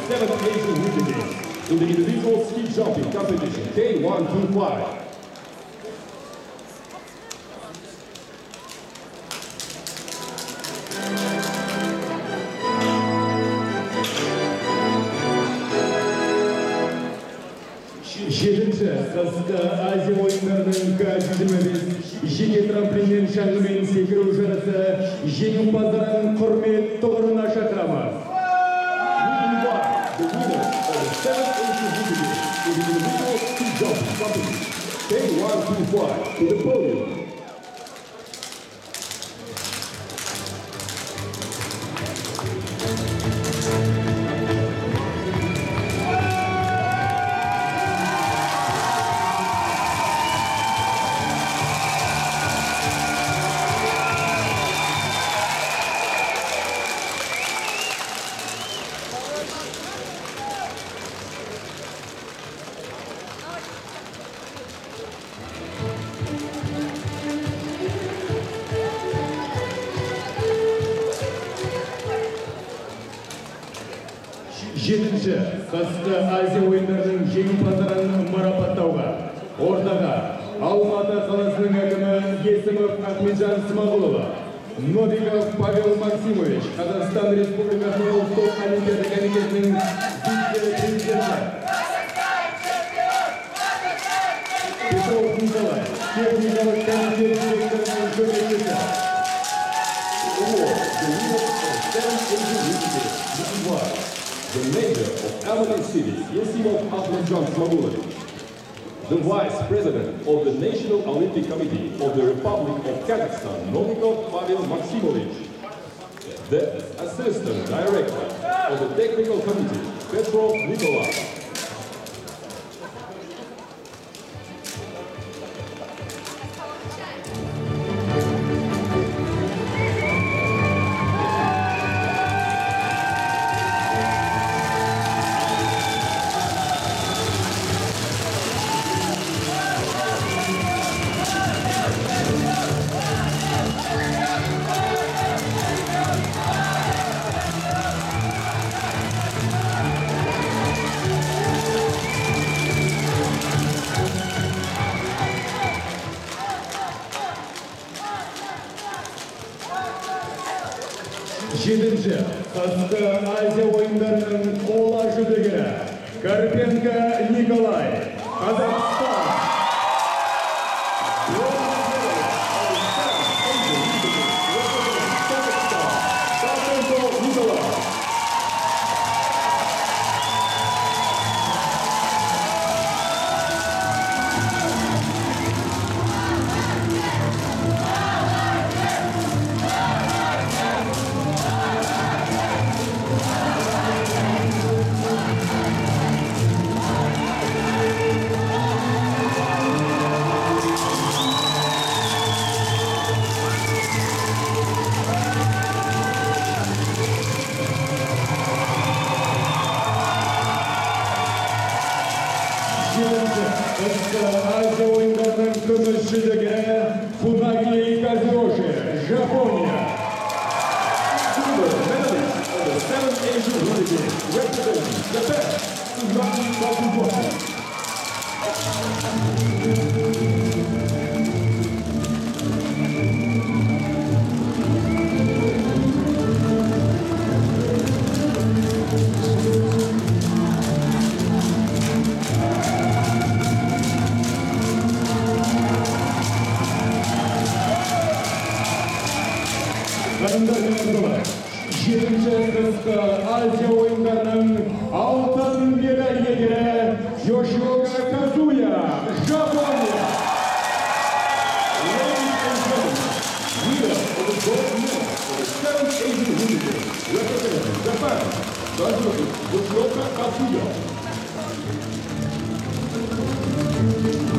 7th Asian Winter Games in the individual ski jumping competition K125. Жетінші Қысқы Азия ойындарының К-25 жеке трамплиннен шаңғымен секіру жарысы жеңімпаздарын құрмет тұғырына шақырамыз. The winner of the 7th Asian Winter Games in the individual ski jumping competition K125 to the podium. Жетінші Қысқы Азия ойындарының жеңімпаздарын марапаттауға ортаға Алматы қаласының әкімі Есімов Ахметжан Смағұлұлы, Новиков Павел Максимович, Қазақстан Республикасының ұлттық олимпиада комитетінің вице-президенті, Петров Николай, техникалық комитет директорының көмекшісі. The mayor of Almaty City, Yesimov Ahmedjan Smagulovich. The vice president of the National Olympic Committee of the Republic of Kazakhstan, Novikov Pavel Maximovich. The assistant director of the technical committee, Petrov Nikolai. Жетінші Қысқы Азия ойындарының қола жүлдегері Карпенко Николай, Қазақстан. Қысқы Азия ойындарының күміс жүлдегері Фунаги Казиоши, Жапония. Silver medalist of the 7th Asian Winter Games, representing Japan, Funagi Kazuyoshi. Жетінші Қысқы Азия ойындарының алтын медаль иегері Йошиока Казуя, Жапония. Ladies and gentlemen, winner of the gold medal for the 7th Asian Winter Games, representing Japan, Yoshiyoka Kazuya.